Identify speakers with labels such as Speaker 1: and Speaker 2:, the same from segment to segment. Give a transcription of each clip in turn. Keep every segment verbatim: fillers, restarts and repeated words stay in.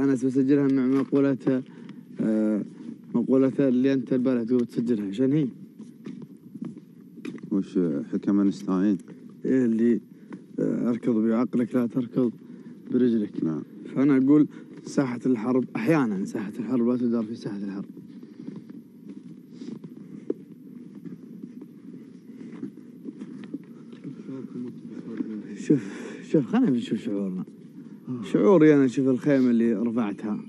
Speaker 1: أنس بسجلها مع مقولة آه مقولة اللي أنت البارح تقول تسجلها، شن هي؟
Speaker 2: وش حكم أينشتاين؟
Speaker 1: إيه اللي آه أركض بعقلك لا تركض برجلك.
Speaker 2: نعم.
Speaker 1: فأنا أقول ساحة الحرب أحيانا ساحة الحرب لا تدار في ساحة الحرب. شوف شوف خلينا نشوف شعورنا. شعوري أنا شوف الخيمة اللي رفعتها،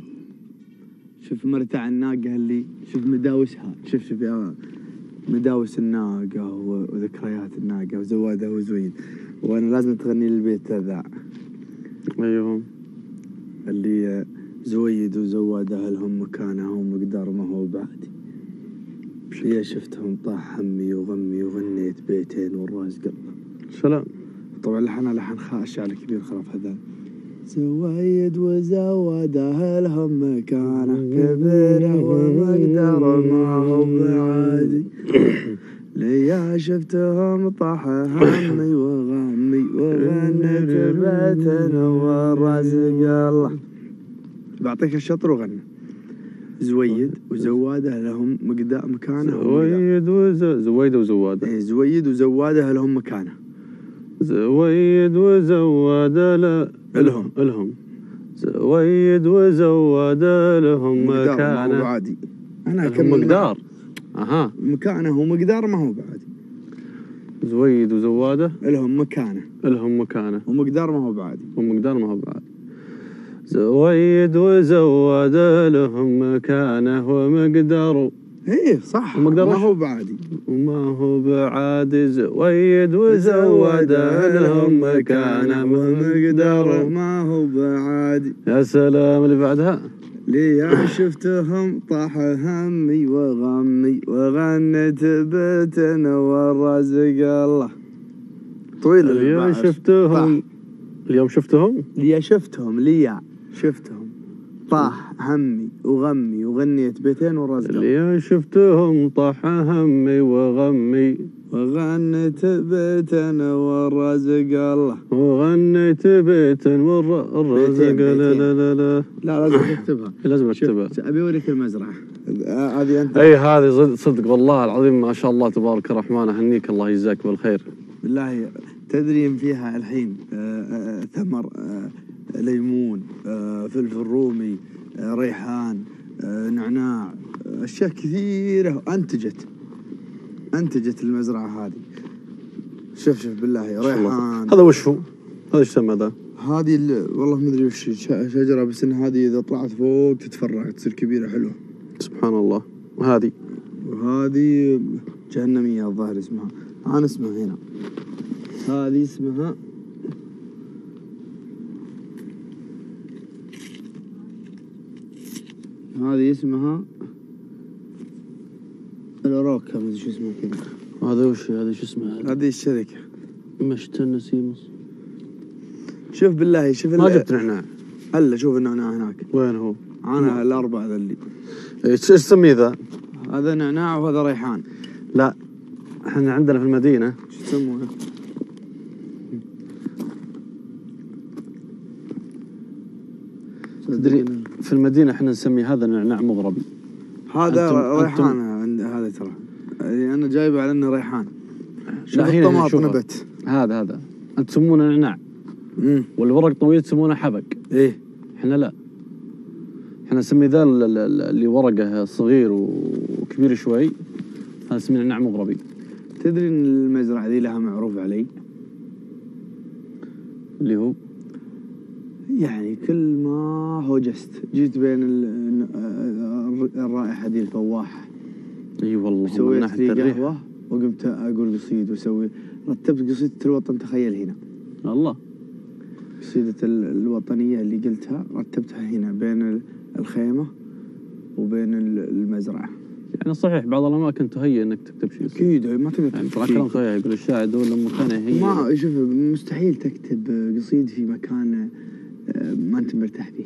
Speaker 1: شوف مرتع الناقة اللي شوف مداوسها، شوف شوف يا مداوس الناقة وذكريات الناقة وزوادها وزويد، وأنا لازم تغني للبيت ذا.
Speaker 2: أيوه
Speaker 1: اللي زويد وزوادها لهم مكانها ومقدار ما هو بعد. يا شفتهم طاح همي وغمي وغنيت بيتين والراس قلب.
Speaker 2: سلام.
Speaker 1: طبعا لحنها لحن الشاعر الكبير خلف هذا. زويد وزوادها لهم مكانه كبيره ومقدار ما هو بعادي. ليا شفتهم طاح همي وغمي وغنيت بيتين والرزق الله. بعطيك الشطر وغنى. زويد وزواده لهم مقدار مكانه.
Speaker 2: زويد وز زويد وزواده.
Speaker 1: ايه زويد وزواده لهم مكانه.
Speaker 2: زويد وزواده ل...
Speaker 1: لهم
Speaker 2: لهم زويد وزواده لهم مكانه.
Speaker 1: ما هو بعادي. انا
Speaker 2: كم مقدار؟ اها
Speaker 1: مكانه ومقدار ما هو بعادي.
Speaker 2: زويد وزواده
Speaker 1: لهم مكانه.
Speaker 2: لهم مكانه
Speaker 1: ومقدار ما هو بعادي.
Speaker 2: ومقدار ما هو بعادي. زويد وزواده لهم مكانه ومقدار.
Speaker 1: ايه صح
Speaker 2: ومقدار
Speaker 1: ما هو بعادي.
Speaker 2: وما هو بعادي. زويد وزواده لهم مكانه ومقدار
Speaker 1: ما هو بعادي.
Speaker 2: يا سلام. اللي بعدها
Speaker 1: ليا شفتهم طاح همي وغمي وغنيت بيتين والرزق الله. طويل.
Speaker 2: اليوم شفتهم طاح. اليوم شفتهم
Speaker 1: ليا شفتهم ليا شفتهم طاح همي وغمي وغنيت بيتين والرزق الله.
Speaker 2: اليوم شفتهم طاح همي وغمي
Speaker 1: وغنيت بيتين والرزق الله.
Speaker 2: وغنيت بيتين والرزق. لا لا لا لا
Speaker 1: لا لازم تكتبها.
Speaker 2: لازم اكتبها.
Speaker 1: ابي اوريك المزرعه هذه انت.
Speaker 2: اي هذه صدق والله العظيم ما شاء الله تبارك الرحمن. اهنيك الله يجزاك بالخير.
Speaker 1: بالله تدري ان فيها الحين ثمر ليمون فلفل رومي ريحان نعناع اشياء كثيره انتجت انتجت المزرعه هذه. شوف شوف بالله ريحان.
Speaker 2: هذا وش هو؟ هذا ايش سمى ذا؟
Speaker 1: هذه والله ما ادري وش شجره بس ان هذه اذا طلعت فوق تتفرع تصير كبيره حلوه.
Speaker 2: سبحان الله. وهذه
Speaker 1: وهذه جهنميه الظاهر اسمها. انا اسمها هنا. هذه اسمها هذه اسمها الأوروكا ما ادري شو اسمها كذا.
Speaker 2: هذا وش هذا شو اسمه؟
Speaker 1: هذه الشركة
Speaker 2: مشتن سيموس.
Speaker 1: شوف بالله شوف
Speaker 2: ما جبت نعناع.
Speaker 1: هلا شوف النعناع هناك.
Speaker 2: وين هو؟
Speaker 1: انا الاربع ذا اللي
Speaker 2: ايش تسميه ذا؟
Speaker 1: هذا نعناع وهذا ريحان.
Speaker 2: لا احنا عندنا في المدينة
Speaker 1: شو يسمونه؟
Speaker 2: تدري في المدينة احنا نسمي هذا نعناع مغربي.
Speaker 1: هذا ريحان عند هذا ترى. انا جايبه على انه ريحان.
Speaker 2: شوف الطماط نبت. هذا هذا انت تسمونه نعناع.
Speaker 1: امم
Speaker 2: والورق طويل تسمونه حبق.
Speaker 1: ايه
Speaker 2: احنا لا. احنا نسمي ذا اللي ورقه صغير وكبير شوي هذا نسميه نعناع مغربي.
Speaker 1: تدري ان المزرعة ذي لها معروف علي؟
Speaker 2: اللي هو
Speaker 1: يعني كل ما هوجست جيت بين الرائحة ذي الفواحة.
Speaker 2: اي والله.
Speaker 1: سويت لي قهوة وقمت اقول قصيد وسوي رتبت قصيدة الوطن. تخيل هنا
Speaker 2: الله
Speaker 1: قصيدة الوطنية اللي قلتها رتبتها هنا بين الخيمة وبين المزرعة.
Speaker 2: يعني صحيح بعض الأماكن تهيئ إنك تكتب شيء.
Speaker 1: أكيد ما تقدر تكتب.
Speaker 2: يعني ترى كلام صحيح يقول الشاعر دول مكانه هي.
Speaker 1: ما شوف مستحيل تكتب قصيد في مكان ما أنت مرتاح فيه.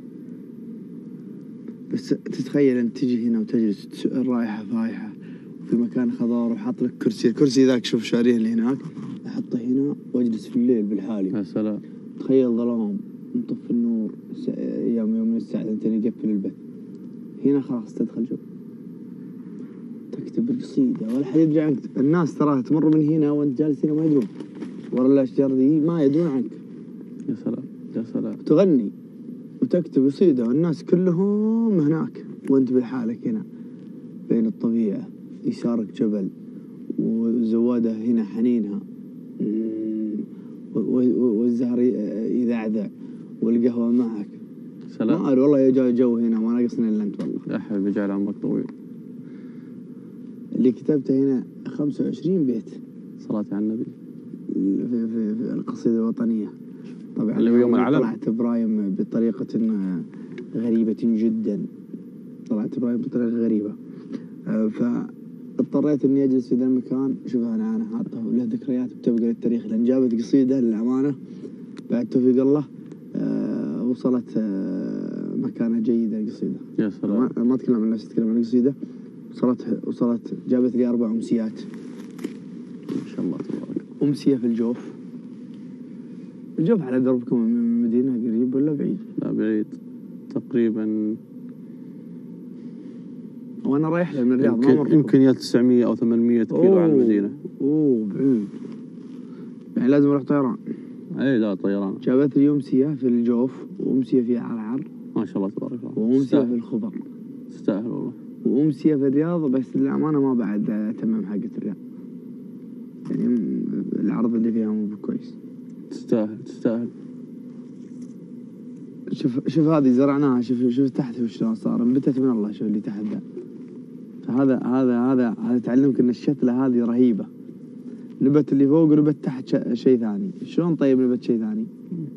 Speaker 1: بس تتخيل أن تجي هنا وتجلس الرائحة فايحة في مكان خضار وحاط لك كرسي. الكرسي ذاك شوف شاريه اللي هناك أحطه هنا وأجلس في الليل بالحالي.
Speaker 2: يا سلام.
Speaker 1: تخيل ظلام نطفي النور. يوم يوم من الساعة ثنتين يقفل البث. هنا خلاص تدخل جو تكتب القصيدة ولا حد يدري عنك. الناس ترى تمر من هنا وانت جالس هنا ما يدرون، ورا الأشجار ذي ما يدرون عنك.
Speaker 2: يا سلام يا سلام.
Speaker 1: تغني وتكتب قصيدة والناس كلهم هناك وانت بحالك هنا بين الطبيعة، يسارك جبل وزوادة هنا حنينها والزهر يذعذع والقهوة معك.
Speaker 2: سلام.
Speaker 1: ما أدري والله يا جو, جو هنا ما ناقصني إلا أنت والله.
Speaker 2: يا حبيبي جعل عمرك طويل.
Speaker 1: اللي كتبته هنا خمسة وعشرين بيت
Speaker 2: صلاة على النبي
Speaker 1: في, في, في القصيدة الوطنية. طبعا
Speaker 2: اللي هو يوم العلم.
Speaker 1: طلعت إبراهيم بطريقة غريبة جدا، طلعت إبراهيم بطريقة غريبة، فاضطريت إني أجلس في ذا المكان. شوف أنا أنا حاطه له ذكريات بتبقى للتاريخ، لأن جابت قصيدة للأمانة بعد توفيق الله أه وصلت أه مكانة جيدة القصيدة.
Speaker 2: يا سلام.
Speaker 1: ما, ما أتكلم عن نفسي، أتكلم عن القصيدة. وصلت وصلت جابت لي أربع أمسيات
Speaker 2: ما شاء الله تبارك.
Speaker 1: أمسية في الجوف. الجوف على دربكم من المدينة قريب ولا بعيد؟
Speaker 2: لا بعيد تقريبا.
Speaker 1: وأنا رايح له من الرياض ما مر
Speaker 2: يمكن يا تسعمية أو ثمانمية كيلو عن المدينة.
Speaker 1: أوه بعيد، يعني لازم أروح طيران.
Speaker 2: أي لا طيران.
Speaker 1: جابت لي أمسية في الجوف وأمسية في عرعر
Speaker 2: ما شاء الله تبارك الله،
Speaker 1: وأمسية في الخبر.
Speaker 2: تستاهل والله.
Speaker 1: وأمسية في الرياض، بس للأمانة ما بعد تمام حقة الرياض، يعني العرض اللي فيها مو كويس.
Speaker 2: تستاهل تستاهل.
Speaker 1: شوف شوف هذه زرعناها، شوف شوف تحت وشلون صار، انبتت من الله. شوف اللي تحت ذا، فهذا هذا هذا هذا تعلمك ان الشتلة هذه رهيبة. نبت اللي فوق ونبت تحت شيء ثاني. شلون طيب نبت شيء ثاني؟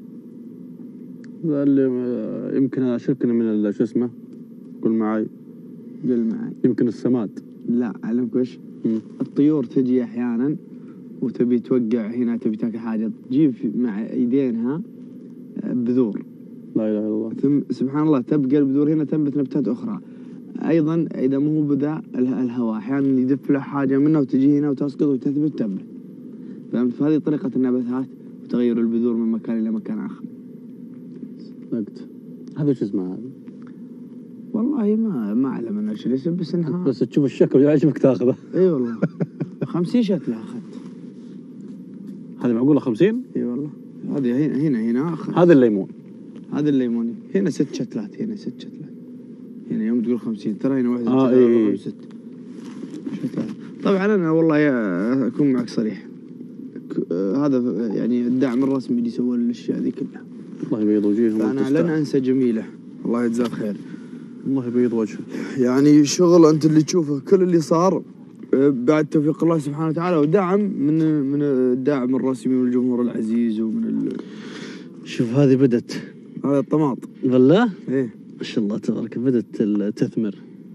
Speaker 2: اللي يمكن اشكنا من شو اسمه، قول معاي
Speaker 1: قل معي.
Speaker 2: يمكن السماد.
Speaker 1: لا اعلمك وش؟ الطيور تجي احيانا وتبي توقع هنا، تبي تاكل حاجة، تجيب مع ايدينها بذور.
Speaker 2: لا اله الا الله.
Speaker 1: ثم سبحان الله تبقى البذور هنا تنبت نبتات اخرى. ايضا اذا مو بذا الهواء احيانا يدف له حاجه منه وتجي هنا وتسقط وتثبت وتنبت. فهمت؟ فهذه طريقه النباتات وتغير البذور من مكان الى مكان اخر.
Speaker 2: صدقت. هذا وش اسمه هذا؟
Speaker 1: والله ما ما اعلم انا ايش الاسم، بس انها
Speaker 2: بس تشوف الشكل يعجبك تاخذه.
Speaker 1: اي والله. خمسين شتله اخذت.
Speaker 2: هذه معقوله خمسين؟
Speaker 1: اي والله. هذه هنا هنا هنا اخذت.
Speaker 2: هذا الليمون.
Speaker 1: هذا الليموني هنا ست شتلات، هنا ست شتلات. هنا يوم تقول خمسين ترى هنا واحدة
Speaker 2: اه اي
Speaker 1: ست شتلات. طبعا انا والله يا اكون معك صريح، هذا يعني الدعم الرسمي اللي سوى الاشياء ذي كلها.
Speaker 2: الله يبيض وجههم.
Speaker 1: انا لن انسى جميله، الله يجزاه خير.
Speaker 2: الله يبيض وجهه.
Speaker 1: يعني شغل انت اللي تشوفه كل اللي صار بعد توفيق الله سبحانه وتعالى ودعم من من الداعم الرسمي والجمهور العزيز ومن ال...
Speaker 2: شوف هذه بدت،
Speaker 1: هذا الطماط
Speaker 2: والله
Speaker 1: ايه
Speaker 2: ما شاء الله تبارك، بدت تثمر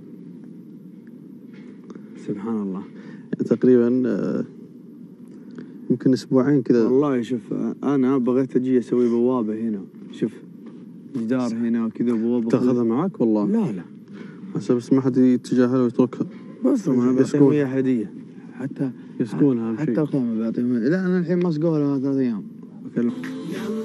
Speaker 1: سبحان الله.
Speaker 2: تقريبا يمكن اسبوعين كذا.
Speaker 1: والله شوف انا بغيت اجي اسوي بوابه هنا، شوف جدار هنا وكذا بوابه.
Speaker 2: تاخذها معك والله؟
Speaker 1: لا لا
Speaker 2: حسب بس ما حد يتجاهلها ويتركها.
Speaker 1: بس انا بعطيهم اياها هديه، حتى
Speaker 2: يسكونها
Speaker 1: حتى الخيمه بعطيهم. لا انا الحين ما سقوها لها ثلاث ايام.